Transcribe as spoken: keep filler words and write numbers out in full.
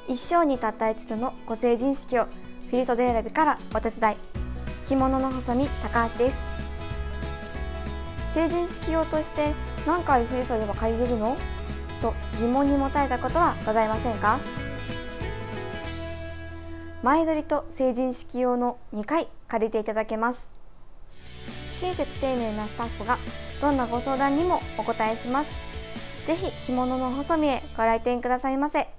一生にたった一度のご成人式を振袖選びからお手伝い、着物の細身高橋です。成人式用として何回振袖は借りれるのと疑問に持たれたことはございませんか？前撮りと成人式用のにかい借りていただけます。親切丁寧なスタッフがどんなご相談にもお答えします。ぜひ着物の細身へご来店くださいませ。